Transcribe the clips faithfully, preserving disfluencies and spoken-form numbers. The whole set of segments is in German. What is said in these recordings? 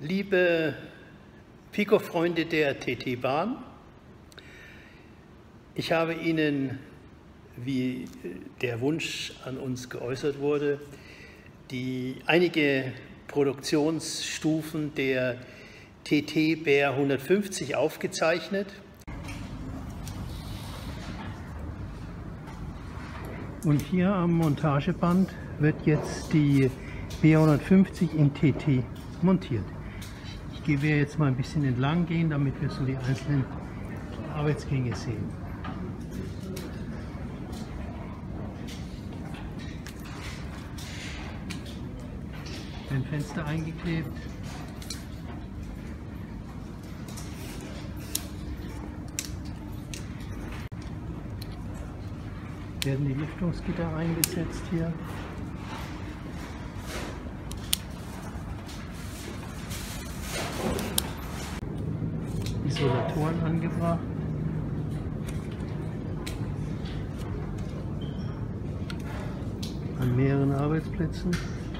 Liebe Pico-Freunde der T T-Bahn, ich habe Ihnen, wie der Wunsch an uns geäußert wurde, die einige Produktionsstufen der T T B R hundertfünfzig aufgezeichnet. Und hier am Montageband wird jetzt die B R hundertfünfzig in T T montiert. Ich gebe jetzt mal ein bisschen entlang gehen, damit wir so die einzelnen Arbeitsgänge sehen. Ein Fenster eingeklebt. Werden die Lüftungsgitter eingesetzt hier. Isolatoren angebracht. An mehreren Arbeitsplätzen.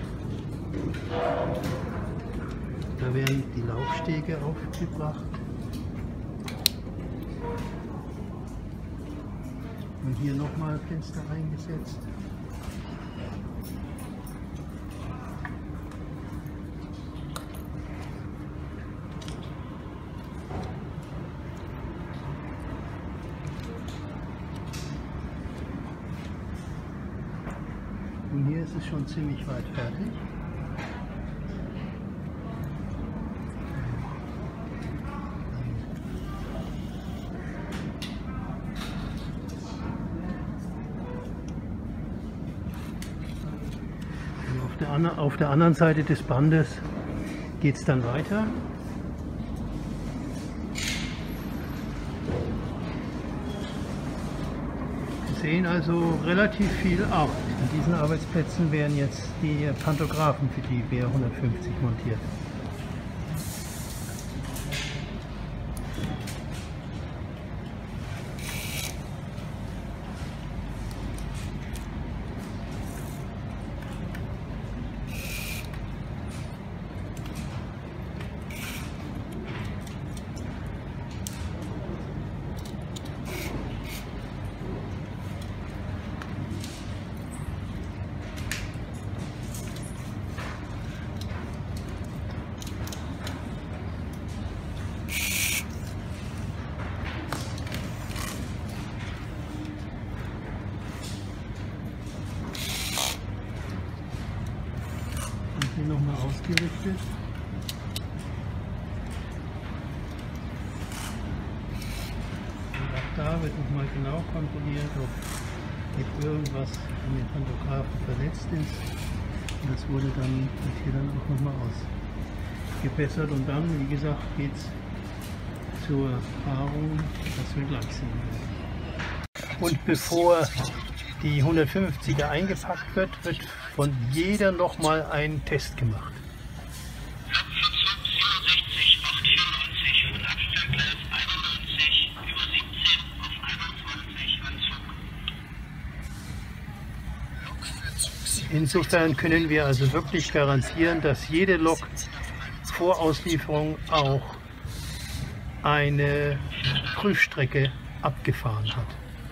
Da werden die Laufstege aufgebracht. Und hier nochmal Fenster eingesetzt. Und hier ist es schon ziemlich weit fertig. Auf der anderen Seite des Bandes geht es dann weiter. Wir sehen also relativ viel Arbeit. An diesen Arbeitsplätzen werden jetzt die Pantographen für die B R hundertfünfzig montiert. Hier nochmal ausgerichtet. Und auch da wird nochmal genau kontrolliert, ob irgendwas an den Pantographen verletzt ist. Und das wurde dann hier dann auch nochmal ausgebessert. Und dann, wie gesagt, geht es zur Paarung, das wir gleich sehen werden. Und bevor die hundertfünfziger eingepackt wird, wird von jeder nochmal ein Test gemacht. Insofern können wir also wirklich garantieren, dass jede Lok vor Auslieferung auch eine Prüfstrecke abgefahren hat.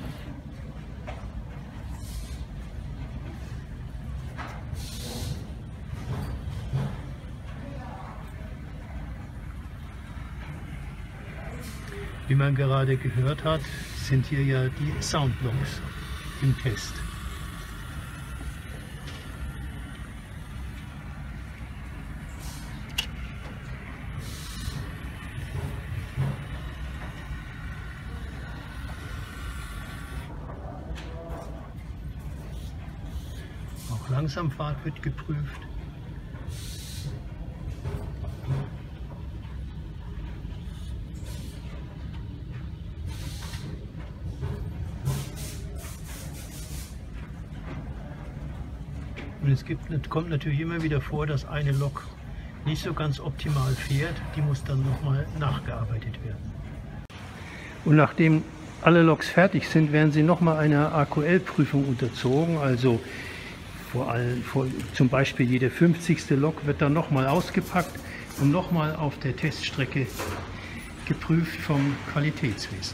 Wie man gerade gehört hat, sind hier ja die Soundloks im Test. Auch Langsamfahrt wird geprüft. Und es gibt, kommt natürlich immer wieder vor, dass eine Lok nicht so ganz optimal fährt. Die muss dann nochmal nachgearbeitet werden. Und nachdem alle Loks fertig sind, werden sie nochmal einer A Q L-Prüfung unterzogen. Also vor allem, vor, zum Beispiel jede fünfzigste Lok wird dann nochmal ausgepackt. und nochmal auf der Teststrecke geprüft vom Qualitätswesen.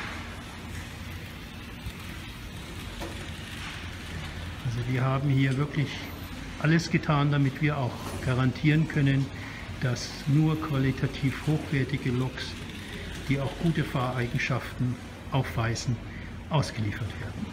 Also wir haben hier wirklich alles getan, damit wir auch garantieren können, dass nur qualitativ hochwertige Loks, die auch gute Fahreigenschaften aufweisen, ausgeliefert werden.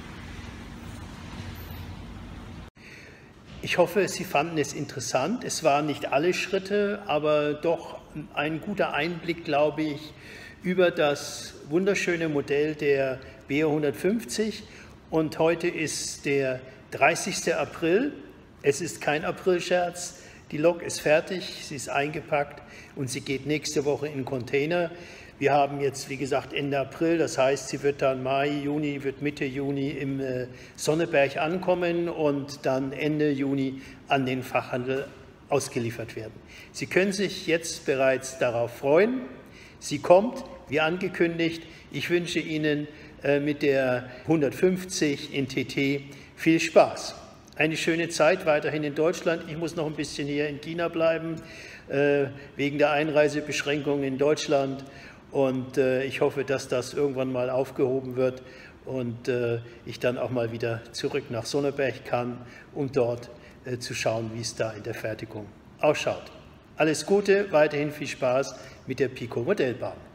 Ich hoffe, Sie fanden es interessant. Es waren nicht alle Schritte, aber doch ein guter Einblick, glaube ich, über das wunderschöne Modell der B R hundertfünfzig. Und heute ist der dreißigste April. Es ist kein Aprilscherz. Die Lok ist fertig, sie ist eingepackt und sie geht nächste Woche in den Container. Wir haben jetzt, wie gesagt, Ende April, das heißt, sie wird dann Mai, Juni, wird Mitte Juni im äh, Sonneberg ankommen und dann Ende Juni an den Fachhandel ausgeliefert werden. Sie können sich jetzt bereits darauf freuen. Sie kommt, wie angekündigt. Ich wünsche Ihnen äh, mit der hundertfünfzig in T T viel Spaß. Eine schöne Zeit weiterhin in Deutschland. Ich muss noch ein bisschen hier in China bleiben, äh, wegen der Einreisebeschränkungen in Deutschland. Und äh, ich hoffe, dass das irgendwann mal aufgehoben wird und äh, ich dann auch mal wieder zurück nach Sonneberg kann, um dort äh, zu schauen, wie es da in der Fertigung ausschaut. Alles Gute, weiterhin viel Spaß mit der Pico Modellbahn.